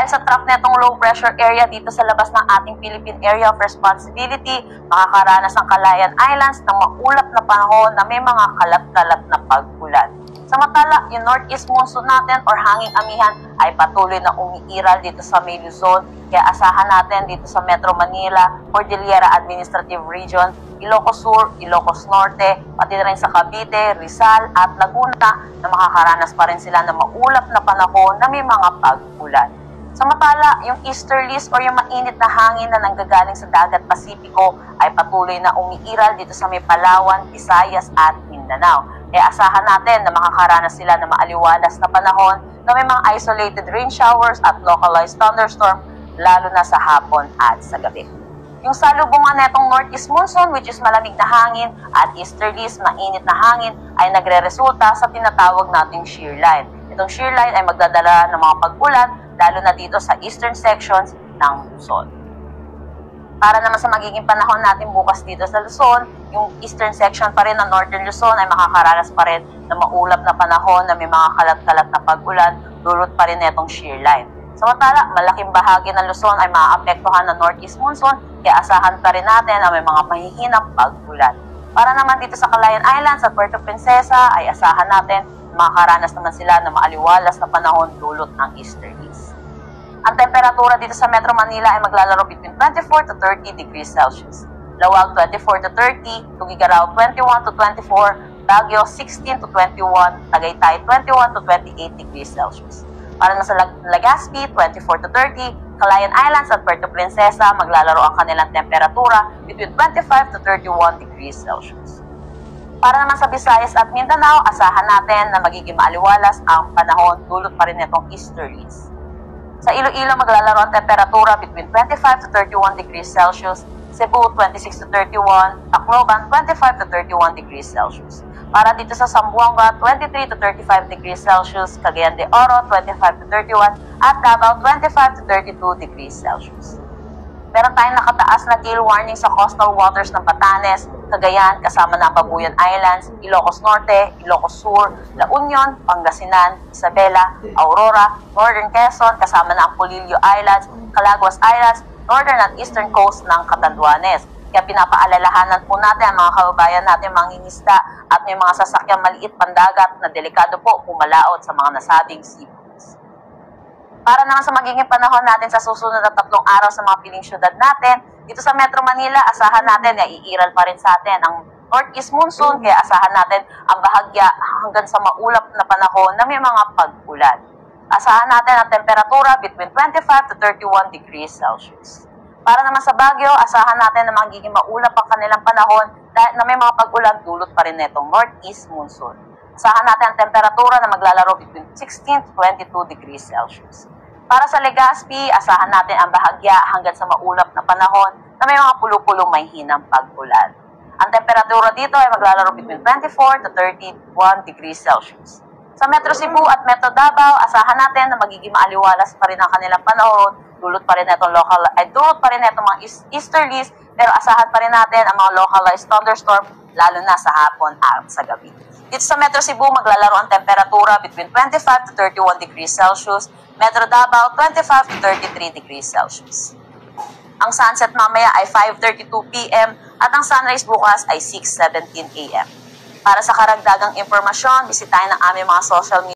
Dahil sa trough netong low pressure area dito sa labas ng ating Philippine Area of Responsibility, makakaranas ang Calayan Islands ng maulap na panahon na may mga kalat-kalat na pag-ulan. Samantala, yung northeast monsoon natin or hanging amihan ay patuloy na umiiral dito sa may Luzon, kaya asahan natin dito sa Metro Manila, Cordillera Administrative Region, Ilocos Sur, Ilocos Norte, pati na rin sa Cavite, Rizal at Laguna na makakaranas pa rin sila ng maulap na panahon na may mga pag-ulan. Samantala, yung easterlies o yung mainit na hangin na nanggagaling sa dagat Pasipiko ay patuloy na umiiral dito sa may Palawan, Visayas at Mindanao. Kaya asahan natin na makakaranas sila ng maaliwalas na panahon na may mga isolated rain showers at localized thunderstorm lalo na sa hapon at sa gabi. Yung salubungan netong northeast monsoon which is malamig na hangin at easterlies, mainit na hangin ay nagre-resulta sa tinatawag nating shear line. Itong shear line ay magdadala ng mga pag-ulan lalo na dito sa eastern sections ng Luzon. Para naman sa magiging panahon natin bukas dito sa Luzon, yung eastern section pa rin ng northern Luzon ay makakaranas pa rin ng maulap na panahon na may mga kalat-kalat na pag-ulan, dulot pa rin itong shear line. Samantala, malaking bahagi ng Luzon ay maaapektuhan ng northeast monsoon, kaya asahan pa rin natin na may mga mahihinang pag-ulan. Para naman dito sa Calayan Islands at Puerto Princesa ay asahan natin makakaranas naman sila ng maaliwalas na panahon dulot ng easterlies. Ang temperatura dito sa Metro Manila ay maglalaro between 24 to 30 degrees Celsius. Lawag 24 to 30, Tugigaraw 21 to 24, Baguio 16 to 21, Tagaytay 21 to 28 degrees Celsius. Para na sa Legazpi 24 to 30, Calayan Islands at Puerto Princesa maglalaro ang kanilang temperatura between 25 to 31 degrees Celsius. Para naman sa Visayas at Mindanao, asahan natin na magiging maaliwalas ang panahon dulot pa rin itong easterlies. Sa Iloilo, maglalaro ang temperatura between 25 to 31 degrees Celsius, Cebu 26 to 31, Tacloban 25 to 31 degrees Celsius. Para dito sa Zamboanga, 23 to 35 degrees Celsius, Cagayan de Oro 25 to 31, at Davao 25 to 32 degrees Celsius. Meron tayong nakataas na gale warning sa coastal waters ng Batanes, Cagayan, kasama na ang Babuyan Islands, Ilocos Norte, Ilocos Sur, La Union, Pangasinan, Isabela, Aurora, Northern Quezon, kasama na ang Polillo Islands, Calaguas Islands, northern at eastern coast ng Catanduanes. Kaya pinapaalalahanan po natin ang mga kababayan natin mangingisda at may mga sasakyang maliit pandagat na delikado po pumalaot sa mga nasabing seafoods. Para naman sa magiging panahon natin sa susunod na 3 araw sa mga piling syudad natin, dito sa Metro Manila, asahan natin na iiral pa rin sa atin ang northeast monsoon, kaya asahan natin ang bahagya hanggang sa maulap na panahon na may mga pag-ulan. Asahan natin ang temperatura between 25 to 31 degrees Celsius. Para naman sa Baguio, asahan natin na magiging maulap ang kanilang panahon dahil na may mga pag-ulan dulot pa rin netong northeast monsoon. Asahan natin ang temperatura na maglalaro between 16 to 22 degrees Celsius. Para sa Legazpi, asahan natin ang bahagya hanggang sa maulap na panahon na may mga pulo-pulong may hinang pag-ulan. Ang temperatura dito ay maglalaro between 24 to 31 degrees Celsius. Sa Metro Cebu at Metro Davao, asahan natin na magiging maaliwalas pa rin ang kanilang panahon, dulot pa rin itong mga easterlies, pero asahan pa rin natin ang mga localized thunderstorm, lalo na sa hapon at sa gabi. Dito sa Metro Cebu, maglalaro ang temperatura between 25 to 31 degrees Celsius, Metro Davao 25 to 33 degrees Celsius. Ang sunset mamaya ay 5:32 p.m. at ang sunrise bukas ay 6:17 a.m. Para sa karagdagang impormasyon, bisitahin ang aming mga social media